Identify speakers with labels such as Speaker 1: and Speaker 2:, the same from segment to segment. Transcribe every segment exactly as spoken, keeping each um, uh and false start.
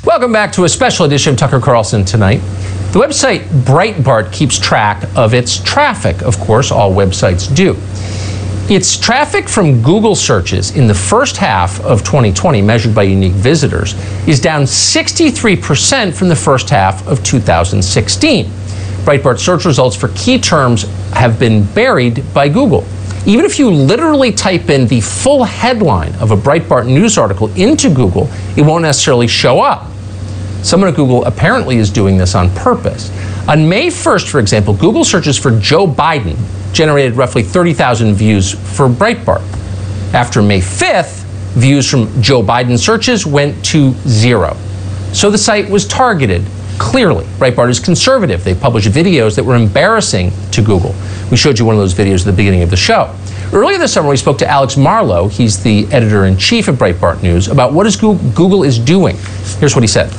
Speaker 1: Welcome back to a special edition of Tucker Carlson Tonight. The website Breitbart keeps track of its traffic. Of course, all websites do. Its traffic from Google searches in the first half of twenty twenty, measured by unique visitors, is down sixty-three percent from the first half of two thousand sixteen. Breitbart search results for key terms have been buried by Google. Even if you literally type in the full headline of a Breitbart news article into Google, it won't necessarily show up. Someone at Google apparently is doing this on purpose. On May first, for example, Google searches for Joe Biden generated roughly thirty thousand views for Breitbart. After May fifth, views from Joe Biden searches went to zero. So the site was targeted. Clearly, Breitbart is conservative. They published videos that were embarrassing to Google. We showed you one of those videos at the beginning of the show. Earlier this summer, we spoke to Alex Marlow, he's the editor-in-chief of Breitbart News, about what is Google is doing. Here's what he said.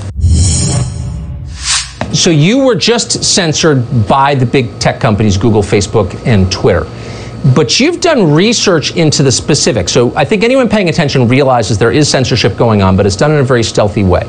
Speaker 1: So you were just censored by the big tech companies, Google, Facebook, and Twitter. But you've done research into the specifics. So I think anyone paying attention realizes there is censorship going on, but it's done in a very stealthy way.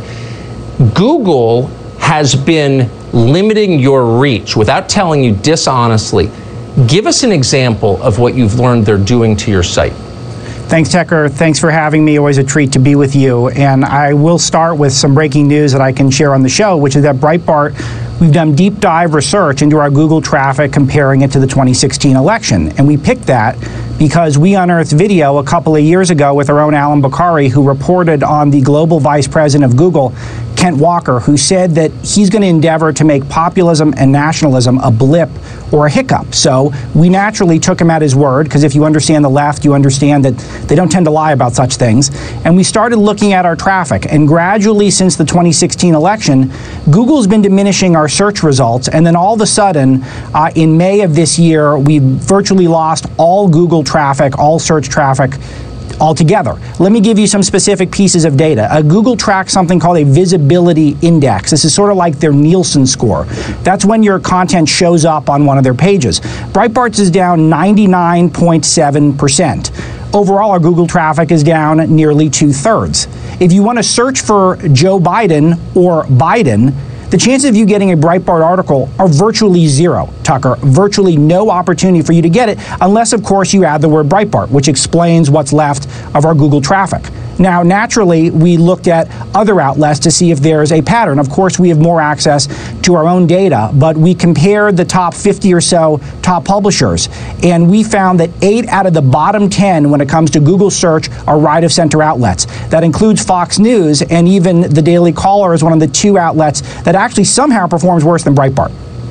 Speaker 1: Google has been limiting your reach without telling you dishonestly. Give us an example of what you've learned they're doing to your site.
Speaker 2: Thanks, Tucker. Thanks for having me. Always a treat to be with you. And I will start with some breaking news that I can share on the show, which is that Breitbart, we've done deep dive research into our Google traffic, comparing it to the twenty sixteen election. And we picked that because we unearthed video a couple of years ago with our own Alan Bakari, who reported on the global vice president of Google, Kent Walker, who said that he's going to endeavor to make populism and nationalism a blip or a hiccup. So we naturally took him at his word, because if you understand the left, you understand that they don't tend to lie about such things. And we started looking at our traffic. And gradually, since the twenty sixteen election, Google's been diminishing our search results. And then all of a sudden, uh, in May of this year, we virtually lost all Google traffic, all search traffic altogether. Let me give you some specific pieces of data. Uh, Google tracks something called a visibility index. This is sort of like their Nielsen score. That's when your content shows up on one of their pages. Breitbart's is down ninety-nine point seven percent. Overall, our Google traffic is down nearly two-thirds. If you want to search for Joe Biden or Biden, the chances of you getting a Breitbart article are virtually zero, Tucker. Virtually no opportunity for you to get it, unless, of course, you add the word Breitbart, which explains what's left of our Google traffic. Now, naturally, we looked at other outlets to see if there's a pattern. Of course, we have more access to our own data, but we compared the top fifty or so top publishers, and we found that eight out of the bottom ten when it comes to Google search are right-of-center outlets. That includes Fox News, and even the Daily Caller is one of the two outlets that actually somehow performs worse than Breitbart.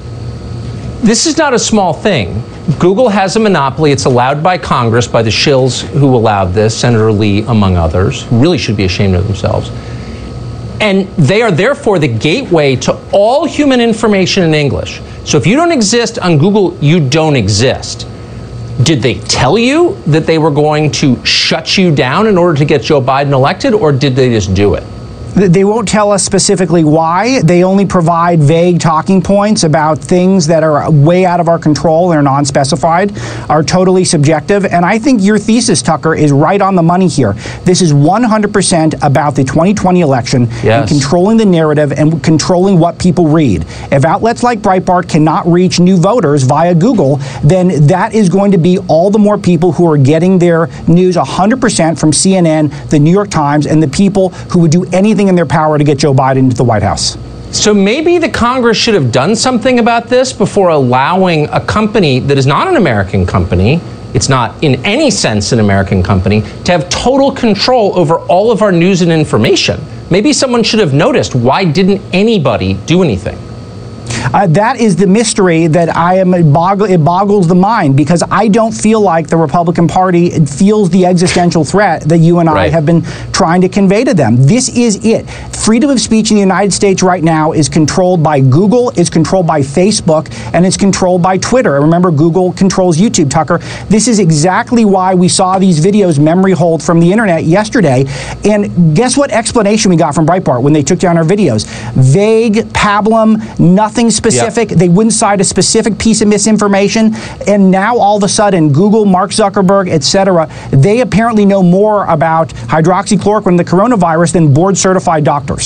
Speaker 1: This is not a small thing. Google has a monopoly. It's allowed by Congress, by the shills who allowed this, Senator Lee, among others, who really should be ashamed of themselves. And they are therefore the gateway to all human information in English. So if you don't exist on Google, you don't exist. Did they tell you that they were going to shut you down in order to get Joe Biden elected, or did they just do it?
Speaker 2: They won't tell us specifically why. They only provide vague talking points about things that are way out of our control and are non-specified, are totally subjective. And I think your thesis, Tucker, is right on the money here. This is one hundred percent about the twenty twenty election, yes, and controlling the narrative and controlling what people read. If outlets like Breitbart cannot reach new voters via Google, then that is going to be all the more people who are getting their news one hundred percent from C N N, the New York Times, and the people who would do anything in their power to get Joe Biden into the White House.
Speaker 1: So maybe the Congress should have done something about this before allowing a company that is not an American company, it's not in any sense an American company, to have total control over all of our news and information. Maybe someone should have noticed. Why didn't anybody do anything?
Speaker 2: Uh, that is the mystery that I am, it, boggle, it boggles the mind, because I don't feel like the Republican Party feels the existential threat that you and I right. have been trying to convey to them. This is it. Freedom of speech in the United States right now is controlled by Google, it's controlled by Facebook, and it's controlled by Twitter. And remember, Google controls YouTube, Tucker. This is exactly why we saw these videos memory hold from the internet yesterday. And guess what explanation we got from Breitbart when they took down our videos? Vague, pablum, nothing specific. Yep. They wouldn't cite a specific piece of misinformation. And now all of a sudden, Google, Mark Zuckerberg, et cetera, they apparently know more about hydroxychloroquine and the coronavirus than board-certified doctors.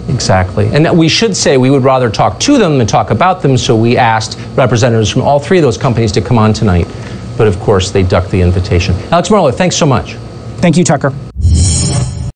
Speaker 1: Exactly. And we should say we would rather talk to them than talk about them, so we asked representatives from all three of those companies to come on tonight. But of course, they ducked the invitation. Alex Marlow, thanks so much.
Speaker 2: Thank you, Tucker.